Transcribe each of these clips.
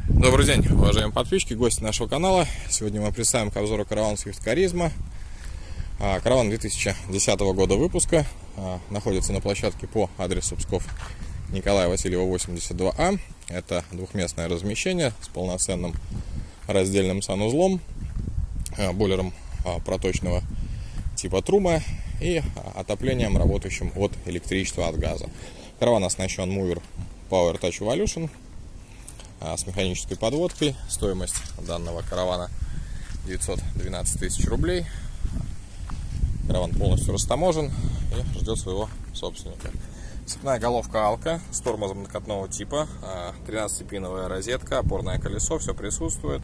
Добрый день, уважаемые подписчики, гости нашего канала. Сегодня мы представим к обзору караван Swift Charisma. Караван 2010 года выпуска. Находится на площадке по адресу Псков, Николая Васильева, 82А. Это двухместное размещение с полноценным раздельным санузлом, бойлером проточного типа Трума и отоплением, работающим от электричества, от газа. Караван оснащен Mover Power Touch Evolution с механической подводкой. Стоимость данного каравана 912 тысяч рублей. Караван полностью растаможен и ждет своего собственника. Цепная головка Алка с тормозом накатного типа, 13-пиновая розетка, опорное колесо, все присутствует.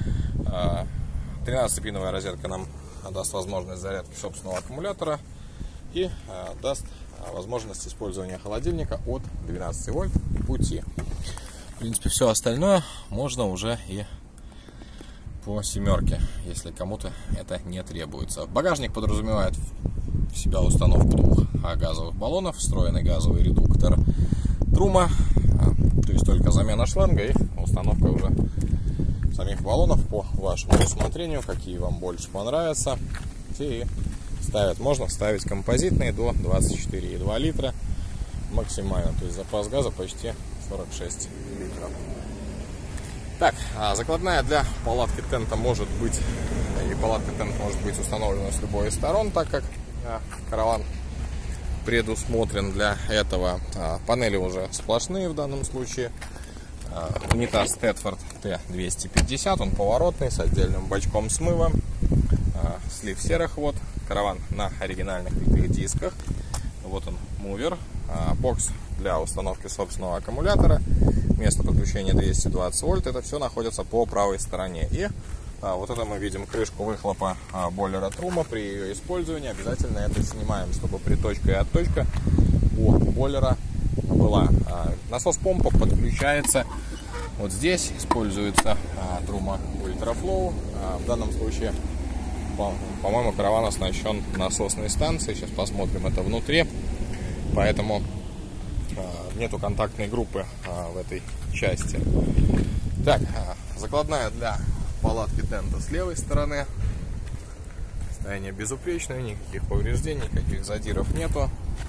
13-пиновая розетка нам даст возможность зарядки собственного аккумулятора и даст возможность использования холодильника от 12 вольт пути. В принципе, все остальное можно уже и по семерке, если кому-то это не требуется. Багажник подразумевает в себя установку двух газовых баллонов, встроенный газовый редуктор Трума, то есть только замена шланга и установка уже самих баллонов по вашему усмотрению, какие вам больше понравятся. И ставят, можно ставить композитные до 24,2 литра максимально, то есть запас газа почти 46 литров. Так, закладная для палатки тента может быть, и палатка тент может быть установлена с любой из сторон, так как караван предусмотрен для этого. Панели уже сплошные в данном случае. Унитаз Тетфорд Т250, он поворотный, с отдельным бачком смыва, слив серых вод. Караван на оригинальных литых дисках. Вот он, мувер, бокс для установки собственного аккумулятора, место подключения 220 вольт. Это все находится по правой стороне. И вот это мы видим крышку выхлопа бойлера Трума. При ее использовании обязательно это снимаем, чтобы приточка и отточка у бойлера была. Насос-помпа подключается вот здесь. Используется Трума Ультрафлоу. В данном случае, по-моему, караван оснащен насосной станцией. Сейчас посмотрим это внутри. Поэтому нету контактной группы в этой части. Так, закладная для палатки тента с левой стороны. Состояние безупречное, никаких повреждений, никаких задиров нету.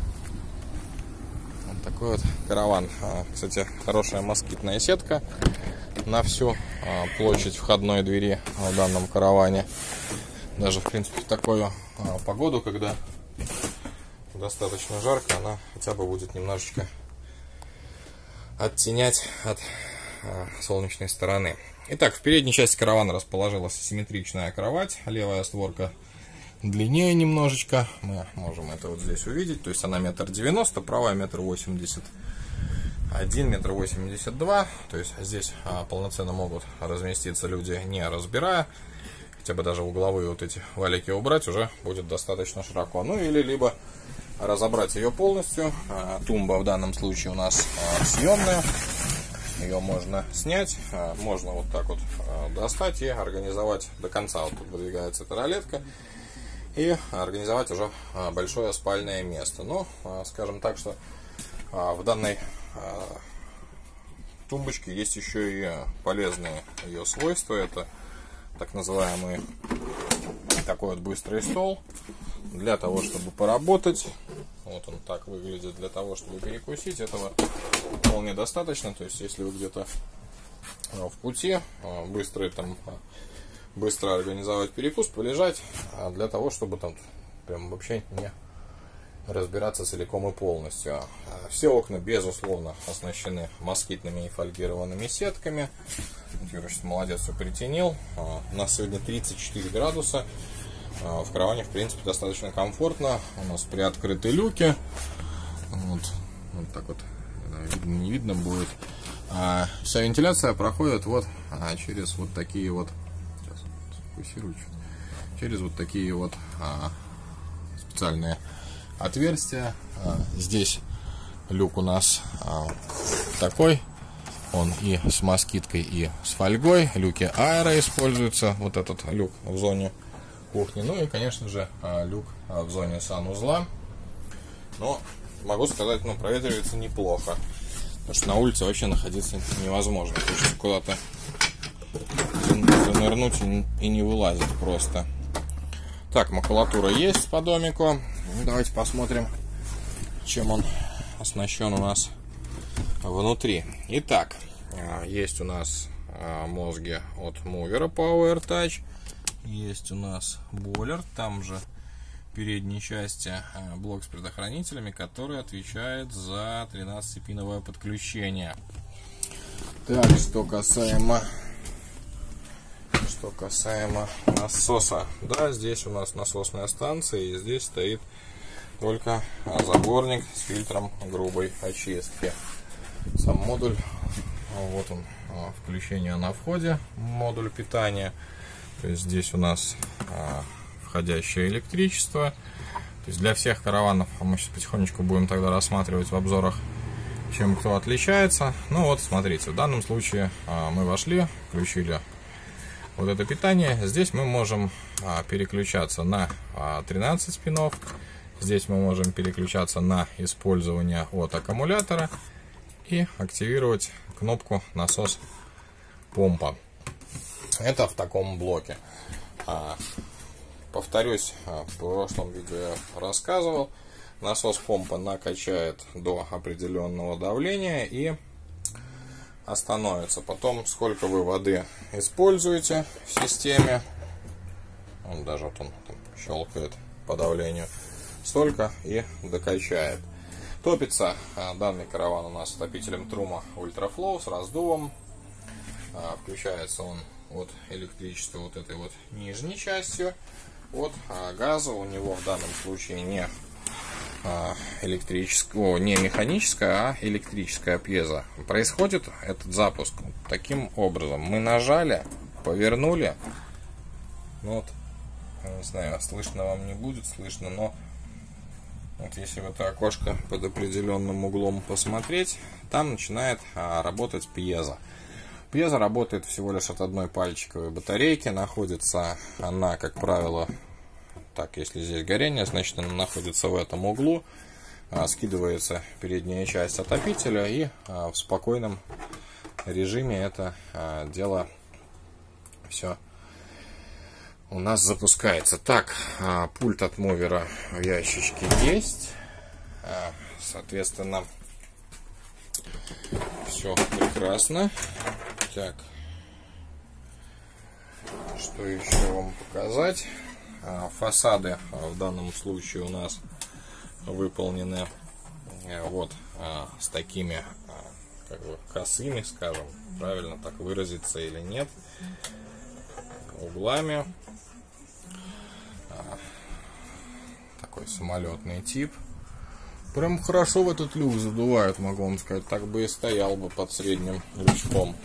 Вот такой вот караван. Кстати, хорошая москитная сетка на всю площадь входной двери в данном караване. Даже, в принципе, в такую погоду, когда достаточно жарко, она хотя бы будет немножечко оттенять от солнечной стороны. Итак, в передней части каравана расположилась симметричная кровать. Левая створка длиннее немножечко. Мы можем это вот здесь увидеть. То есть она 1,90 м, правая 1,81 м, 1,82 м. То есть здесь полноценно могут разместиться люди, не разбирая. Хотя бы даже угловые вот эти валики убрать, уже будет достаточно широко. Ну или либо разобрать ее полностью. Тумба в данном случае у нас съемная. Ее можно снять, можно вот так вот достать и организовать до конца. Вот тут выдвигается эта ролетка. И организовать уже большое спальное место. Но, скажем так, что в данной тумбочке есть еще и полезные ее свойства. Это так называемый такой вот быстрый стол для того, чтобы поработать. Вот он так выглядит. Для того, чтобы перекусить, этого вполне достаточно. То есть, если вы где-то в пути, быстро организовать перекус, полежать, для того, чтобы там прям вообще не разбираться целиком и полностью. Все окна, безусловно, оснащены москитными и фольгированными сетками. Юрочка молодец, все притенил. У нас сегодня 34 градуса. В караване, в принципе, достаточно комфортно. У нас приоткрыты люки. Вот так вот, видно, не видно будет. Вся вентиляция проходит вот через вот такие вот, сейчас фокусирую чуть, через вот такие вот специальные отверстия. Здесь люк у нас такой. Он и с москиткой, и с фольгой. Люки аэро используются. Вот этот люк в зоне кухни. Ну и, конечно же, люк в зоне санузла. Но могу сказать, проветривается неплохо. Потому что на улице вообще находиться невозможно. Хочется куда-то занырнуть и не вылазить просто. Так, макулатура есть по домику. Давайте посмотрим, чем он оснащен у нас внутри. Итак, есть у нас мозги от мувера Power Touch. Есть у нас бойлер. Там же в передней части блок с предохранителями, который отвечает за 13-пиновое подключение. Так, что касаемо насоса. Да, здесь у нас насосная станция, и здесь стоит только заборник с фильтром грубой очистки. Сам модуль, вот он, включение на входе, модуль питания. То есть здесь у нас входящее электричество. То есть для всех караванов, а мы сейчас потихонечку будем тогда рассматривать в обзорах, чем кто отличается. Ну вот, смотрите, в данном случае мы вошли, включили вот это питание. Здесь мы можем переключаться на 13 пинов. Здесь мы можем переключаться на использование от аккумулятора и активировать кнопку насос помпа. Это в таком блоке. Повторюсь, в прошлом видео я рассказывал, насос помпа накачает до определенного давления и остановится. Потом, сколько вы воды используете в системе, он даже вот он там щелкает по давлению, столько и докачает. Топится данный караван у нас с топителем Truma Ultraflow с раздувом. Включается он от электричества вот этой вот нижней частью. От газа у него в данном случае не не механическая, а электрическая пьеза. Происходит этот запуск таким образом. Мы нажали, повернули. Ну вот, не знаю, слышно вам не будет, слышно, но вот если в это окошко под определенным углом посмотреть, там начинает работать пьеза. Пьеза работает всего лишь от одной пальчиковой батарейки. Находится она, как правило, так, если здесь горение, значит она находится в этом углу. Скидывается передняя часть отопителя, и в спокойном режиме это дело все у нас запускается. Так, пульт от мувера в ящичке есть. Соответственно, все прекрасно. Так, что еще вам показать? Фасады в данном случае у нас выполнены вот с такими как бы косыми, скажем, правильно так выразиться или нет, углами. Такой самолетный тип. Прям хорошо в этот люк задувают, могу вам сказать. Так бы и стоял бы под средним лючком.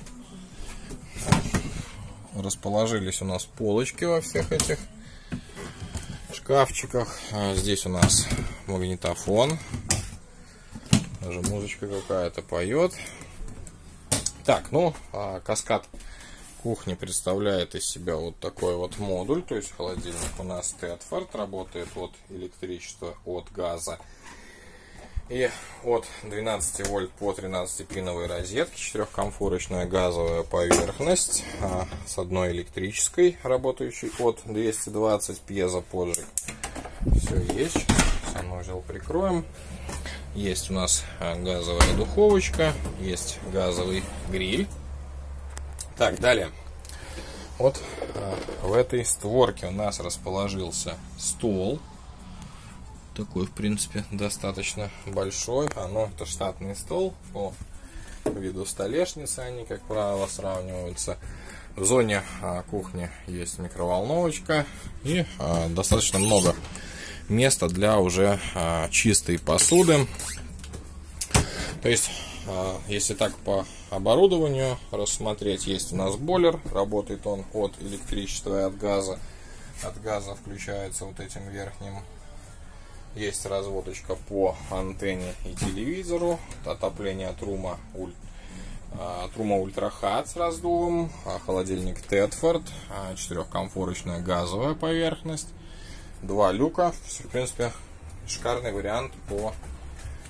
Расположились у нас полочки во всех этих шкафчиках. Здесь у нас магнитофон. Даже музычка какая-то поет. Так, ну, каскад кухни представляет из себя вот такой вот модуль. То есть холодильник у нас Тедфорд, работает от электричества, от газа. И от 12 вольт по 13-пиновой розетки, 4-комфорочная газовая поверхность с одной электрической, работающей от 220 пьезоподжиг. Все есть. Санузел прикроем. Есть у нас газовая духовочка, есть газовый гриль. Так, далее. Вот в этой створке у нас расположился стол. Такой, в принципе, достаточно большой. Это штатный стол. По виду столешницы они, как правило, сравниваются. В зоне кухни есть микроволновочка. И достаточно много места для уже чистой посуды. То есть, если так по оборудованию рассмотреть, есть у нас бойлер. Работает он от электричества и от газа. От газа включается вот этим верхним. Есть разводочка по антенне и телевизору. Отопление Truma Ultra Hot с раздувом. Холодильник Tedford. 4-комфорочная газовая поверхность. 2 люка. В принципе, шикарный вариант по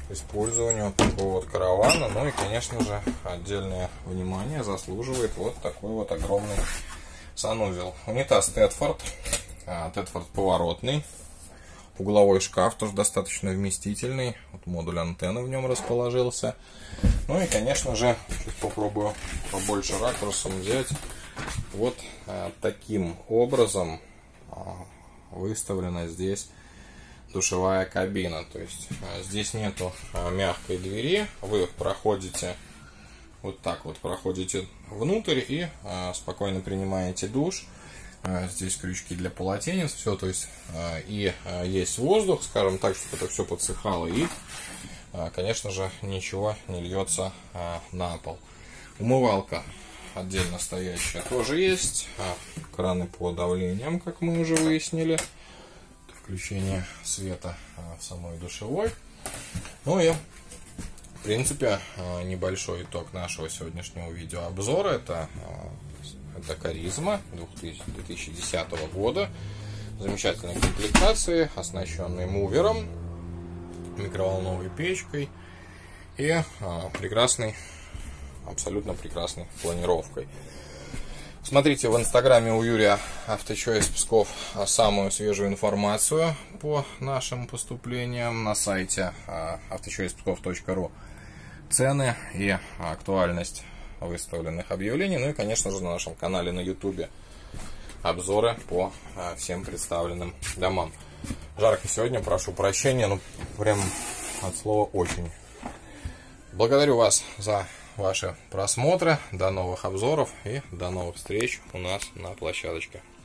использованию такого вот каравана. Ну и, конечно же, отдельное внимание заслуживает вот такой вот огромный санузел. Унитаз Тедфорд. Тедфорд поворотный. Угловой шкаф тоже достаточно вместительный. Вот модуль антенны в нем расположился. Ну и, конечно же, попробую побольше ракурсом взять. Вот таким образом выставлена здесь душевая кабина. То есть здесь нету мягкой двери. Вы проходите вот так вот, проходите внутрь и спокойно принимаете душ. Здесь крючки для полотенец, все, то есть и есть воздух, скажем так, чтобы это все подсыхало, и, конечно же, ничего не льется на пол. Умывалка отдельно стоящая тоже есть, краны по давлениям, как мы уже выяснили, включение света в самой душевой. Ну и, в принципе, небольшой итог нашего сегодняшнего видеообзора. Это Каризма 2010 года. Замечательной комплектации, оснащенной мувером, микроволновой печкой и прекрасной, абсолютно прекрасной планировкой. Смотрите в инстаграме у Юрия Авточойс Псков самую свежую информацию по нашим поступлениям. На сайте autochoicepskov.ru цены и актуальность выставленных объявлений. Ну и, конечно же, на нашем канале на YouTube обзоры по всем представленным домам. Жарко сегодня, прошу прощения, но прям от слова очень. Благодарю вас за ваши просмотры. До новых обзоров и до новых встреч у нас на площадочке.